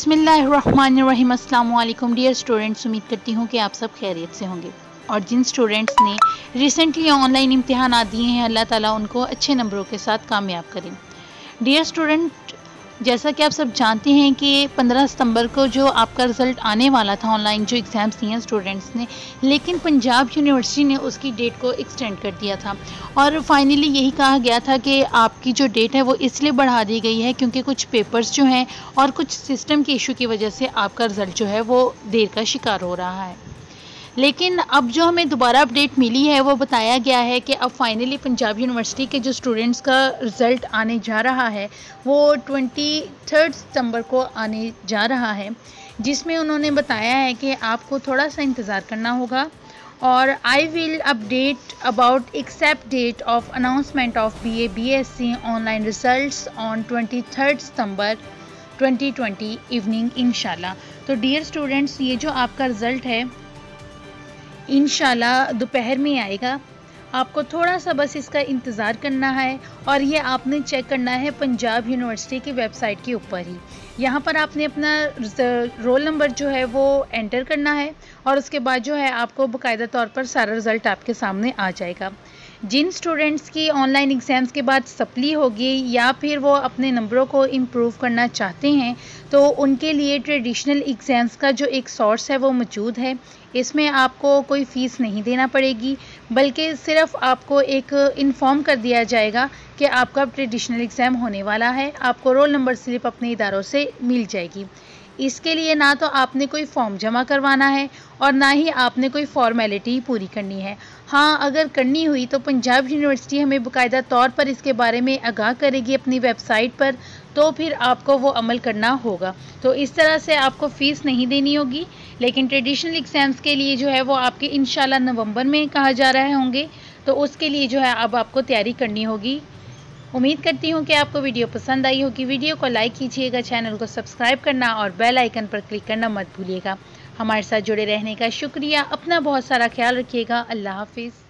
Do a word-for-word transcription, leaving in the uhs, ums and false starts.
बिस्मिल्लाहिर्रहमानिर्रहीम। अस्सलाम वालेकुम डियर स्टूडेंट्स, उम्मीद करती हूँ कि आप सब खैरियत से होंगे और जिन स्टूडेंट्स ने रिसेंटली ऑनलाइन इम्तिहान दिए हैं अल्लाह ताला उनको अच्छे नंबरों के साथ कामयाब करें। डियर स्टूडेंट, जैसा कि आप सब जानते हैं कि पंद्रह सितंबर को जो आपका रिज़ल्ट आने वाला था ऑनलाइन जो एग्ज़ाम्स दिए हैं स्टूडेंट्स ने, लेकिन पंजाब यूनिवर्सिटी ने उसकी डेट को एक्सटेंड कर दिया था और फाइनली यही कहा गया था कि आपकी जो डेट है वो इसलिए बढ़ा दी गई है क्योंकि कुछ पेपर्स जो हैं और कुछ सिस्टम के इशू की वजह से आपका रिज़ल्ट जो है वो देर का शिकार हो रहा है। लेकिन अब जो हमें दोबारा अपडेट मिली है वो बताया गया है कि अब फाइनली पंजाब यूनिवर्सिटी के जो स्टूडेंट्स का रिज़ल्ट आने जा रहा है वो ट्वेंटी थर्ड सितंबर को आने जा रहा है, जिसमें उन्होंने बताया है कि आपको थोड़ा सा इंतज़ार करना होगा और I will update about except date of announcement of B A B S C online results on twenty third September twenty twenty evening इंशाल्लाह। तो डियर स्टूडेंट्स, ये जो आपका रिज़ल्ट है इंशाल्लाह दोपहर में आएगा। आपको थोड़ा सा बस इसका इंतज़ार करना है और ये आपने चेक करना है पंजाब यूनिवर्सिटी की वेबसाइट के ऊपर ही। यहाँ पर आपने अपना रोल नंबर जो है वो एंटर करना है और उसके बाद जो है आपको बाकायदा तौर पर सारा रिज़ल्ट आपके सामने आ जाएगा। जिन स्टूडेंट्स की ऑनलाइन एग्ज़ाम्स के बाद सप्ली होगी या फिर वो अपने नंबरों को इम्प्रूव करना चाहते हैं तो उनके लिए ट्रेडिशनल एग्ज़ाम्स का जो एक सोर्स है वो मौजूद है। इसमें आपको कोई फ़ीस नहीं देना पड़ेगी, बल्कि सिर्फ आपको एक इन्फॉर्म कर दिया जाएगा कि आपका ट्रेडिशनल एग्ज़ाम होने वाला है। आपको रोल नंबर स्लिप अपने इदारों से मिल जाएगी। इसके लिए ना तो आपने कोई फॉर्म जमा करवाना है और ना ही आपने कोई फॉर्मेलिटी पूरी करनी है। हाँ, अगर करनी हुई तो पंजाब यूनिवर्सिटी हमें बाकायदा तौर पर इसके बारे में आगाह करेगी अपनी वेबसाइट पर, तो फिर आपको वो अमल करना होगा। तो इस तरह से आपको फ़ीस नहीं देनी होगी, लेकिन ट्रेडिशनल एग्ज़ाम्स के लिए जो है वो आपके इंशाल्लाह नवंबर में कहा जा रहे होंगे, तो उसके लिए जो है अब आपको तैयारी करनी होगी। उम्मीद करती हूँ कि आपको वीडियो पसंद आई होगी। वीडियो को लाइक कीजिएगा, चैनल को सब्सक्राइब करना और बेल आइकन पर क्लिक करना मत भूलिएगा। हमारे साथ जुड़े रहने का शुक्रिया। अपना बहुत सारा ख्याल रखिएगा। अल्लाह हाफिज़।